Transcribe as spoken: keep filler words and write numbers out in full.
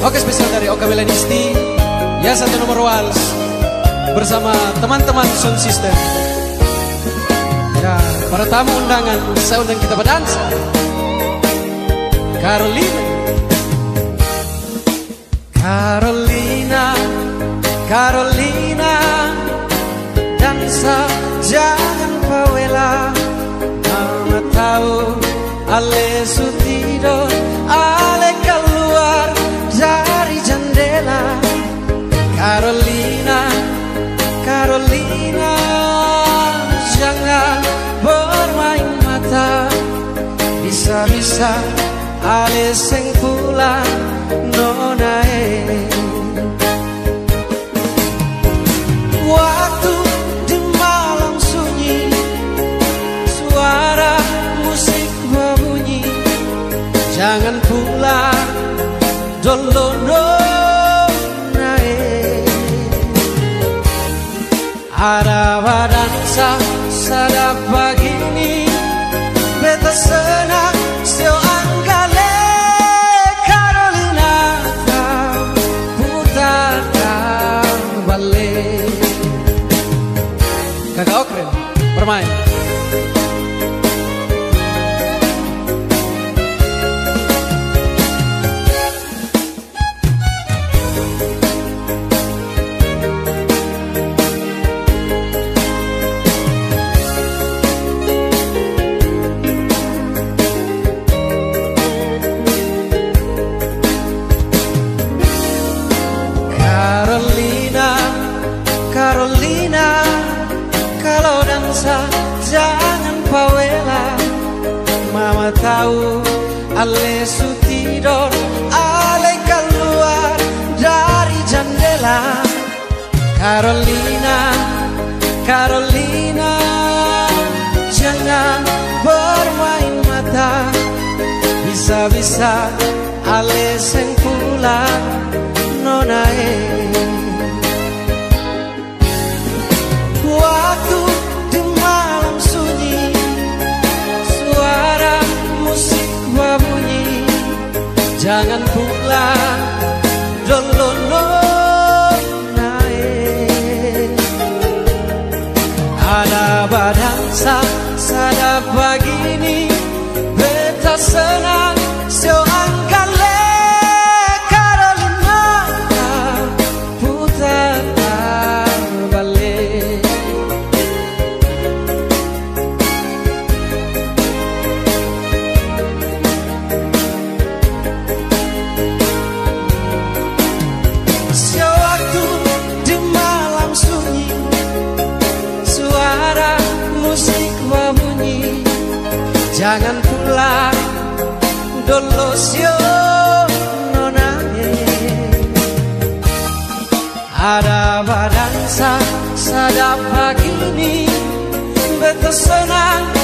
Oke, spesial dari Oka Melanisti, ya satu nomor wals bersama teman-teman sound system. Ya, para tamu undangan, saya undang kita berdansa. Carolina, Carolina, Carolina, dansa jangan pawela. Mama tahu ale sutido, ale keluar dari jendela. Carolina, Carolina, jangan bermain mata. Bisa-bisa ale sing pulang nonae. Waktu di malam sunyi, suara musik berbunyi. Jangan pulang dulu nonae. Ada badansa sada begini, beta senang sio anggale. Carolina putar balik. Kakak Okren bermain. Carolina, Carolina, kalau dansa jangan pawela. Mama tahu ale sutidor, ale keluar dari jendela. Carolina, Carolina, jangan bermain mata. Bisa-bisa ale sing pulang nonae. Waktu di malam sunyi, suara musik berbunyi. Jangan pulang dulu nonae. Ada badansa sada begini, beta senang sio anggale. Jangan pulang dulu sio nonae. Ada badansa sada begini, beta senang